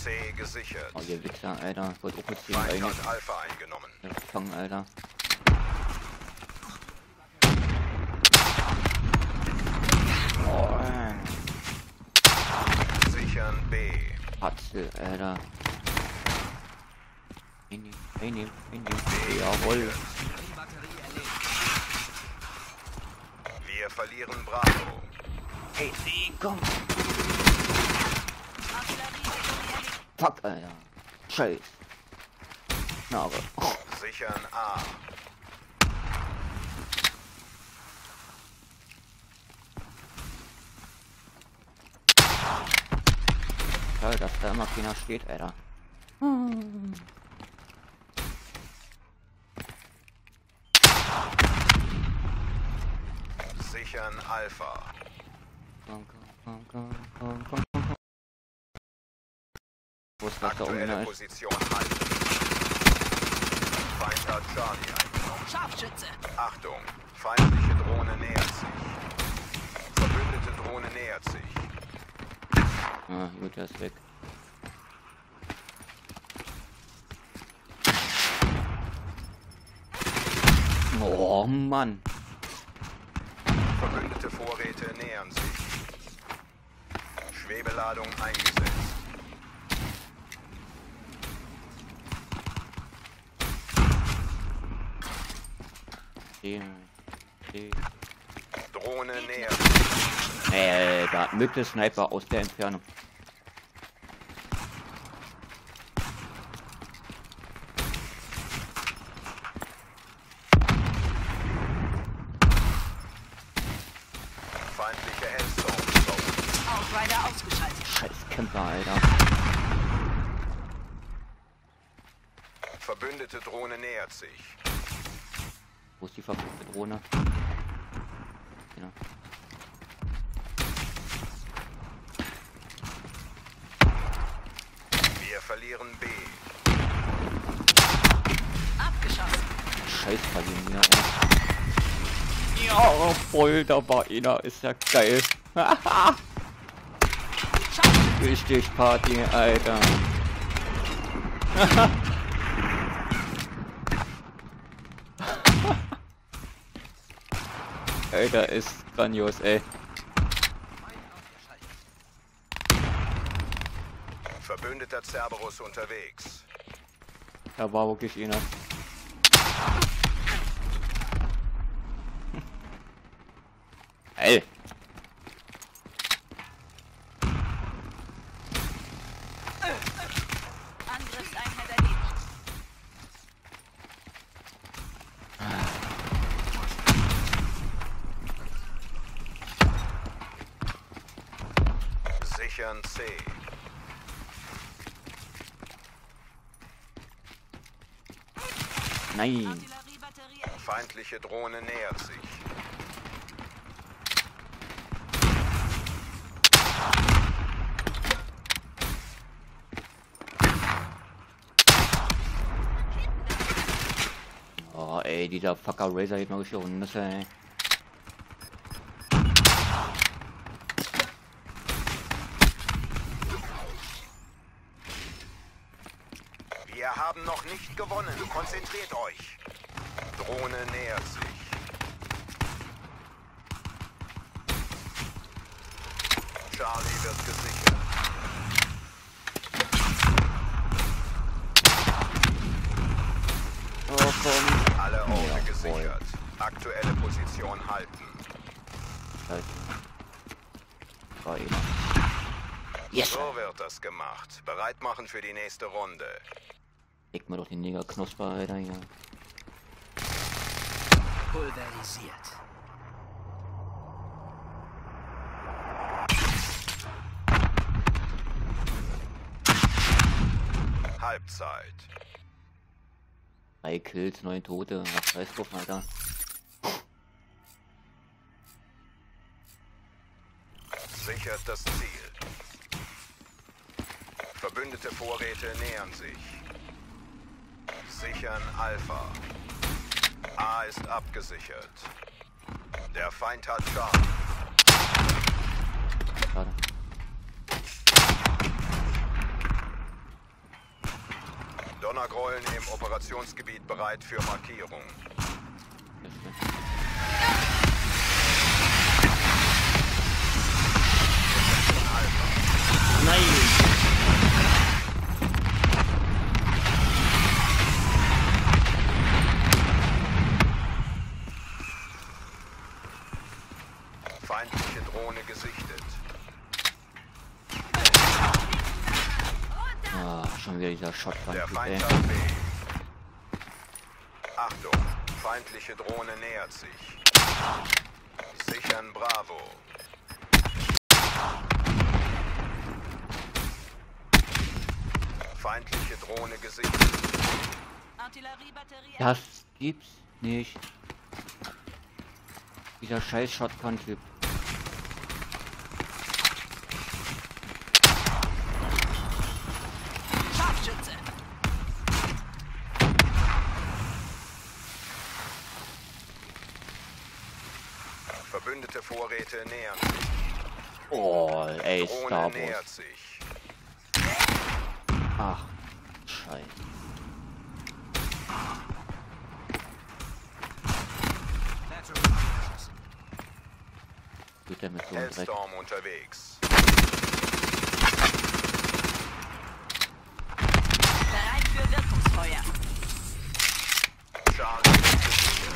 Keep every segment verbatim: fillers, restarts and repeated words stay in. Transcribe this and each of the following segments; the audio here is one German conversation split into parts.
C gesichert. Oh, ihr Wichser, Alter. Ich wollte auch mit Feind eine hat Alpha eingenommen. fangen, Alter. Oh, Sichern B. Hatzel, Alter. In die, in die, in die. Jawohl. Wir verlieren Bravo. Hey, sie, komm. Fuck, Alter. Scheiß. Na, aber. Oh. Sichern A. Toll, dass da immer keiner steht, Alter. Hm. Sichern Alpha. Komm, komm, komm, komm, komm, komm. Wo ist das da Aktuelle unten? Position halten. Feind hat Charlie eingenommen. Scharfschütze! Achtung, feindliche Drohne nähert sich. Verbündete Drohne nähert sich. Ah, gut, der ist weg. Oh, Mann. Verbündete Vorräte nähern sich. Schwebeladung eingesetzt. Die, die. Drohne nähert sich. Äh, da mögliche Sniper aus der Entfernung. Feindliche Hellstorm. Outrider ausgeschaltet. Scheiß Camper, Alter. Verbündete Drohne nähert sich. Wo ist die verfluchte Drohne? Ja. Wir verlieren B. Abgeschossen. Scheiß verlieren wir, ey. Ja, voll, da war einer, ist ja geil. Richtig Party, Alter. Alter, ist grandios, ey. Verbündeter Cerberus unterwegs. Da war wirklich einer. Ey. Angriffseinheit erledigt. Sichern C. Nein. Artilleriebatterie erledigt. Feindliche Drohne nähert sich. Oh, ey, dieser Fucker Razer geht mal richtig auf Nüsse, ey. Wir haben noch nicht gewonnen. Konzentriert euch. Drohne nähert sich. Charlie wird gesichert. Oh, komm. Alle Orte Ja, gesichert. Aktuelle Position halten. Scheiße. War einer. Yes! So wird das gemacht. Bereit machen für die nächste Runde. Leg mir doch den Neger Knusper, Alter, hier. Pulverisiert. Halbzeit. Drei Kills, neun Tote. Ach, scheiß drauf, Alter. Sichert das Ziel. Verbündete Vorräte nähern sich. Sichern Alpha. A ist abgesichert. Der Feind hat Charlie. Schade. Donnergrollen im Operationsgebiet bereit für Markierung. Nein! Feindliche Drohne gesichtet. Ah, schon wieder dieser Shotgun. Der Feind ey. hat B. Achtung, feindliche Drohne nähert sich. Sichern Bravo. Feindliche Drohne gesichtet. Artilleriebatterie. Das gibt's nicht. Dieser scheiß Shotgun-Typ. Scharfschütze. Verbündete Vorräte nähern sich. Oh, ey, Drohne Star Wars. nähert sich. Ach, Scheiße. Geht der mit so einem Dreck? Hellstorm unterwegs. Bereit für Wirkungsfeuer. Charlie ist gesichert.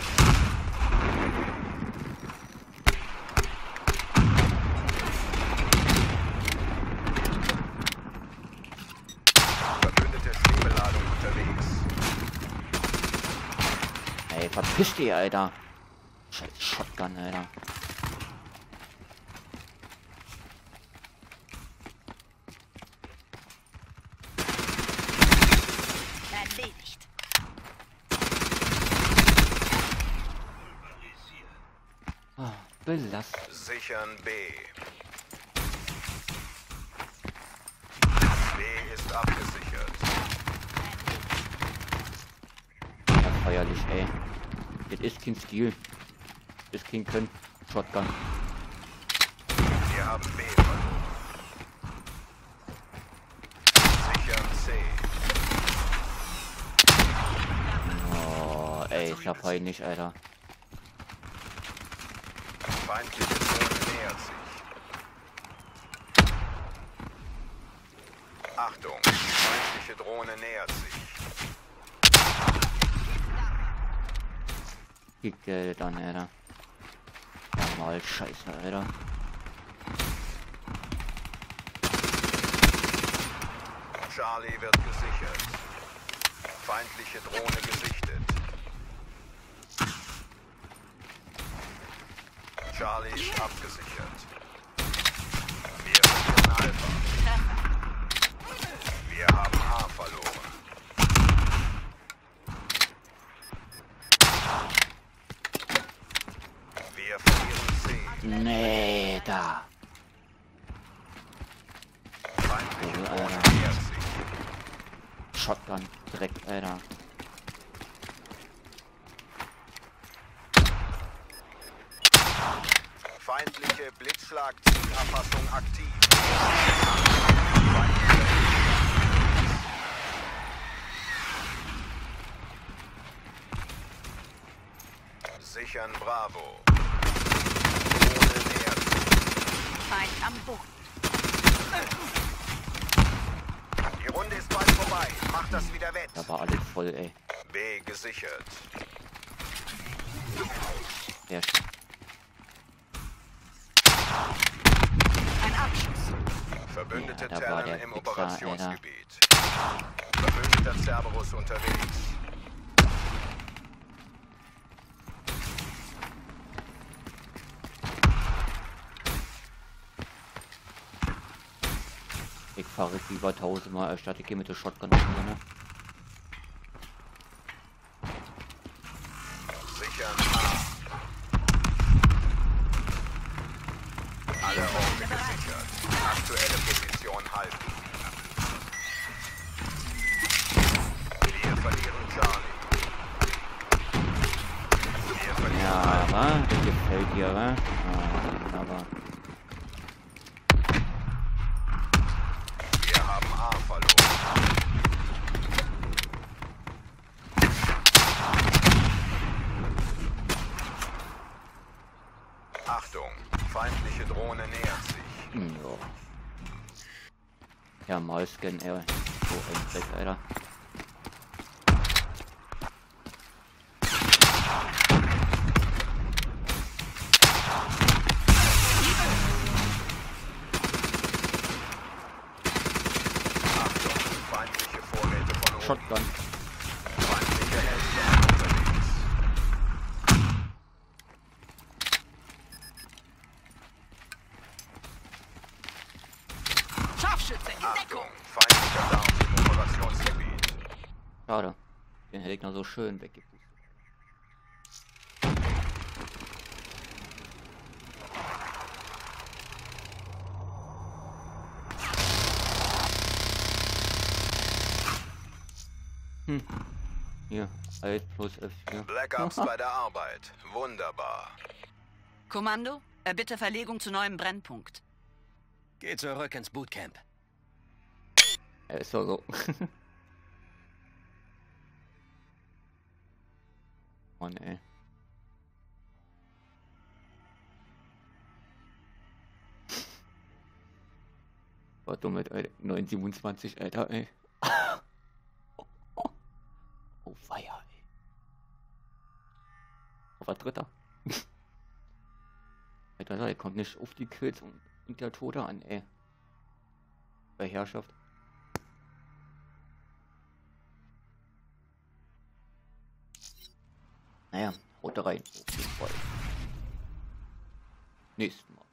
Verbündete Schwebeladung unterwegs. Ey, verpiss dich, Alter. Scheiß Shotgun, Alter. Erledigt. Ah, belastend. Sichern B. B ist abgesichert. Ja, feierlich, ey. Das ist kein Stil. Das ist kein Können. Shotgun. Wir haben B verloren. Sichern C. Oh, ey, ist ja peinlich, Alter. Feindliche Drohne nähert sich. Achtung, feindliche Drohne nähert sich. Kriegt der dann, Alter. Ja, mal Scheiße, Alter. Charlie wird gesichert. Feindliche Drohne gesichtet. Charlie ist abgesichert. Wir verlieren Alpha. Wir haben A verloren. Wir verlieren C. Nee, da. Feindliche Oh, Drohne Alter. nähert sich. Shotgun. Dreck, Alter. Feindliche Blitzschlag-Zielerfassung aktiv. Sichern Bravo. Drohne nähert sich. Feind am Boden. Die Runde ist bald vorbei. Macht das wieder wett. Da war alles voll, ey. B gesichert. Sehr schön. Ein Abschuss. Verbündete Ja, da war Terran der im Pizza, Operationsgebiet. Verbündeter Cerberus unterwegs. Ich fahre lieber tausendmal statt ich gehe mit der Shotgun nach vorne. Sichern A. Alle Orte gesichert. Aktuelle Position halten. Wir verlieren Charlie. Wir verlieren Ja, Alpha. wa? Das gefällt dir, wa? Ah, aber Wir haben A verloren. Thermalscan, ey. So ein Dreck, Alter. Achtung, feindliche Vorräte von oben. Shotgun. Feindliche Helfer unterwegs. Scharfschütze, in Deckung. Achtung, feindlicher Down im Operationsgebiet. Schade. Den hätte ich noch so schön weggepustet. Hm. Hier, Alt plus F vier. Black Ops bei der Arbeit. Wunderbar. Kommando, erbitte Verlegung zu neuem Brennpunkt. Geh zurück ins Bootcamp. Er ist doch so. Mann, ey. War dumm mit neun siebenundzwanzig, Alter, ey. Oh, Feier, ey. Auf der Dritter. Alter, der kommt nicht auf die Kills und, und der Tote an, ey. Bei Herrschaft. Naja, haut rein. Auf jeden Fall. Nächstes Mal.